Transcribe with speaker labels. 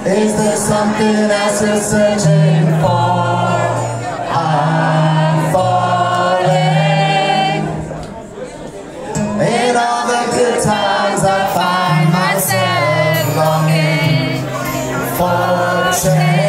Speaker 1: Is there something else you're searching for? I'm falling. In all the good times I find myself longing for change.